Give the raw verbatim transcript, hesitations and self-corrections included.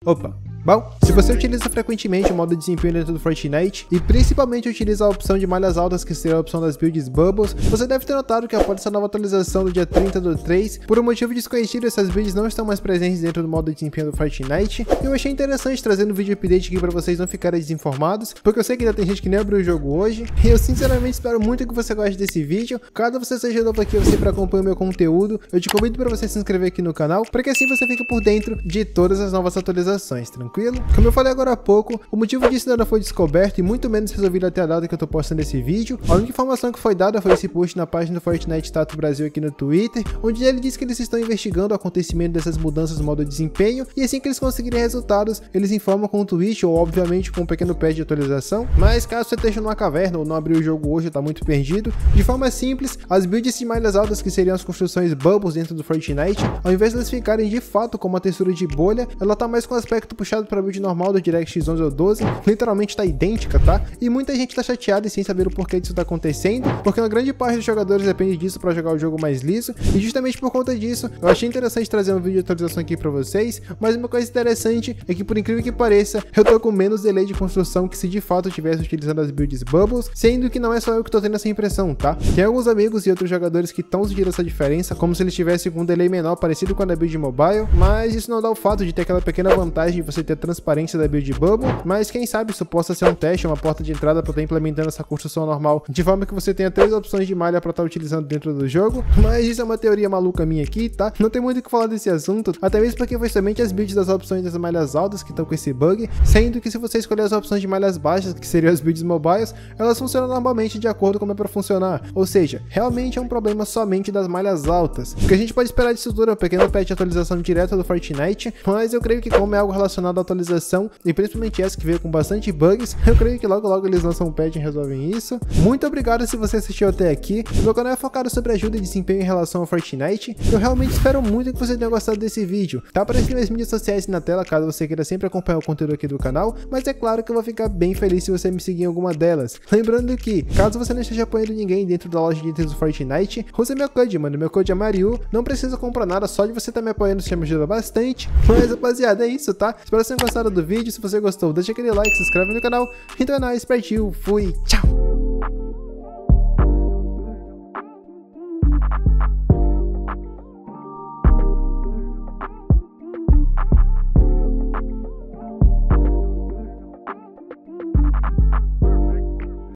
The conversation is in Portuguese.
Opa! Bom, se você utiliza frequentemente o modo de desempenho dentro do Fortnite e principalmente utiliza a opção de malhas altas, que seria a opção das builds Bubbles, você deve ter notado que após essa nova atualização do dia trinta do três, por um motivo desconhecido, essas builds não estão mais presentes dentro do modo de desempenho do Fortnite. E eu achei interessante trazer um vídeo update aqui para vocês não ficarem desinformados, porque eu sei que ainda tem gente que nem abriu o jogo hoje, e eu sinceramente espero muito que você goste desse vídeo. Caso você seja novo aqui, você sempre acompanha o meu conteúdo, eu te convido para você se inscrever aqui no canal, para que assim você fique por dentro de todas as novas atualizações, tranquilo? Como eu falei agora há pouco, o motivo disso ainda não foi descoberto e muito menos resolvido até a data que eu tô postando esse vídeo. A única informação que foi dada foi esse post na página do Fortnite Status Brasil aqui no Twitter, onde ele diz que eles estão investigando o acontecimento dessas mudanças no modo de desempenho, e assim que eles conseguirem resultados, eles informam com um tweet ou obviamente com um pequeno patch de atualização. Mas caso você esteja numa caverna ou não abriu o jogo hoje, tá muito perdido, de forma simples, as builds de malhas altas, que seriam as construções Bubbles dentro do Fortnite, ao invés de elas ficarem de fato com uma textura de bolha, ela tá mais com aspecto puxado para a build normal do DirectX onze ou doze, literalmente tá idêntica, tá? E muita gente tá chateada e sem saber o porquê disso tá acontecendo, porque uma grande parte dos jogadores depende disso para jogar o jogo mais liso, e justamente por conta disso, eu achei interessante trazer um vídeo de atualização aqui para vocês. Mas uma coisa interessante é que, por incrível que pareça, eu tô com menos delay de construção que se de fato eu estivesse utilizando as builds Bubbles, sendo que não é só eu que tô tendo essa impressão, tá? Tem alguns amigos e outros jogadores que estão sentindo essa diferença, como se eles tivessem com um delay menor parecido com a da build mobile, mas isso não dá o fato de ter aquela pequena vantagem de você ter transparência da build Bubble. Mas quem sabe isso possa ser um teste, uma porta de entrada para estar implementando essa construção normal, de forma que você tenha três opções de malha para estar utilizando dentro do jogo. Mas isso é uma teoria maluca minha aqui, tá? Não tem muito o que falar desse assunto, até mesmo porque foi somente as builds das opções das malhas altas que estão com esse bug, sendo que se você escolher as opções de malhas baixas, que seriam as builds mobiles, elas funcionam normalmente de acordo com como é para funcionar. Ou seja, realmente é um problema somente das malhas altas. O que a gente pode esperar disso tudo é um pequeno patch de atualização direta do Fortnite, mas eu creio que como é algo relacionado à atualização, e principalmente essa que veio com bastante bugs, eu creio que logo logo eles lançam um patch e resolvem isso. Muito obrigado se você assistiu até aqui. O meu canal é focado sobre ajuda e desempenho em relação ao Fortnite. Eu realmente espero muito que você tenha gostado desse vídeo. Tá aparecendo minhas mídias sociais na tela, caso você queira sempre acompanhar o conteúdo aqui do canal, mas é claro que eu vou ficar bem feliz se você me seguir em alguma delas. Lembrando que, caso você não esteja apoiando ninguém dentro da loja de itens do Fortnite, use meu código, mano. Meu código é Mariu. Não precisa comprar nada, só de você estar tá me apoiando, isso já me ajuda bastante. Mas rapaziada, é isso, tá? Espero que vocês tenham gostado do vídeo. Se você gostou, deixa aquele like, se inscreve no canal. Então é nóis, partiu, fui, tchau!